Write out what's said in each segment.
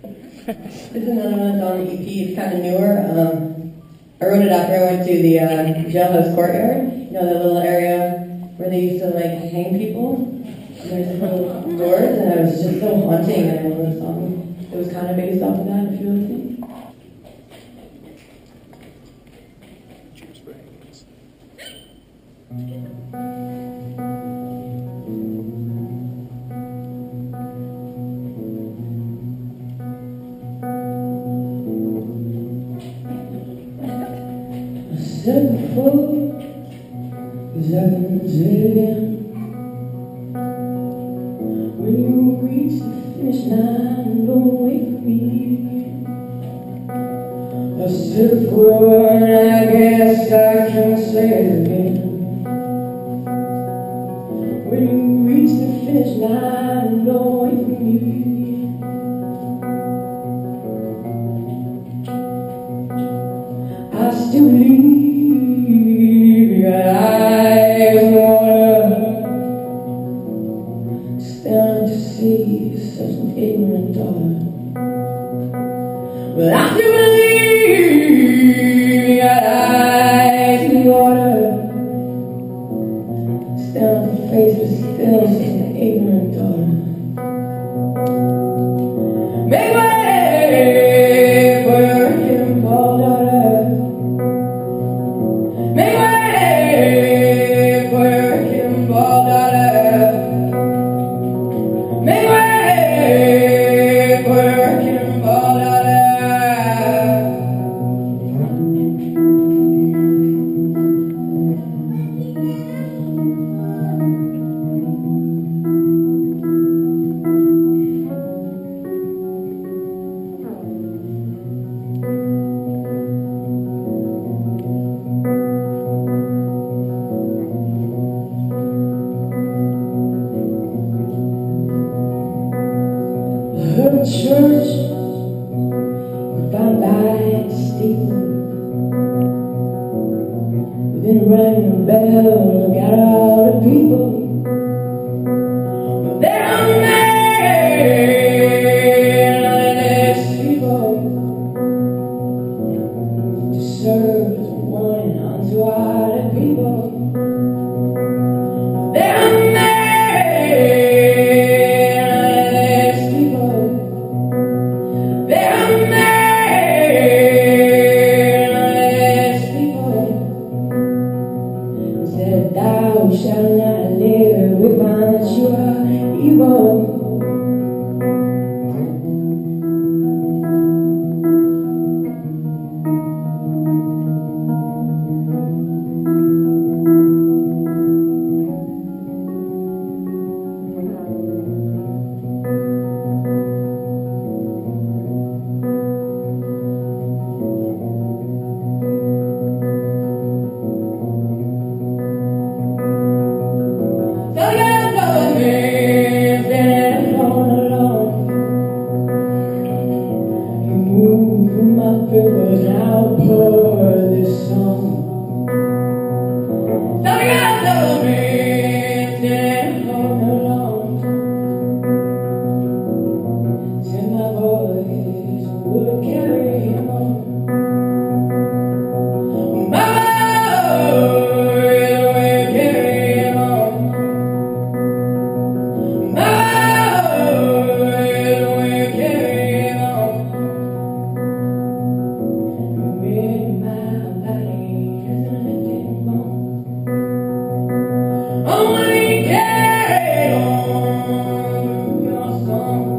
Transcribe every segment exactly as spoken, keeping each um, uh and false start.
This is another one that's on the E P. It's kind of newer. Um, I wrote it after I went to the uh, jailhouse courtyard. You know, that little area where they used to like hang people. And there's like little doors, and it was just so haunting. And I wrote a song. It was kind of based off of that. If you really think. I said before, cause I can say it again. When you reach the finish line, don't wait for me. I said before, and I guess I can say it again. When you reach the finish line, don't wait for me. I still believe your eyes water, staring to see such an ignorant daughter. But I still believe your eyes water, staring at the face but still such an ignorant daughter. Make way for your Wrecking Ball daughter. Make way for your Wrecking Ball daughter. Make way for your Wrecking Ball daughter. Her church, goodbye by the steeple. Then rang the bell and got all the people. But there are many people to serve as warning unto all the people. There are many thou shalt not live, we find that you are evil. But I'll pour this song. So you gotta me, stand home alone. Till my voice would carry on. My voice would carry on. My voice would carry on. Only carry on your song.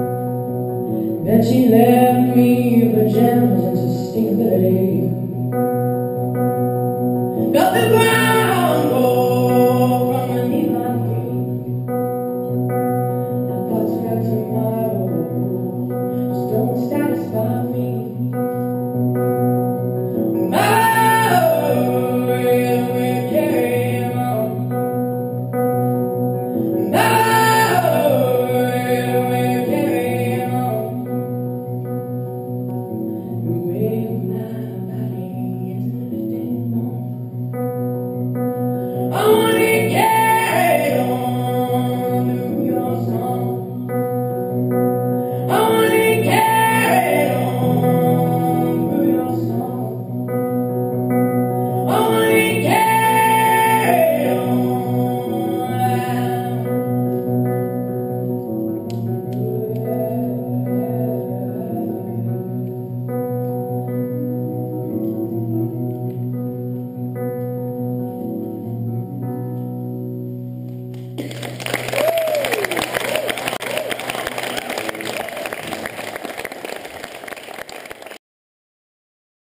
Then she left me for gems and sustainability.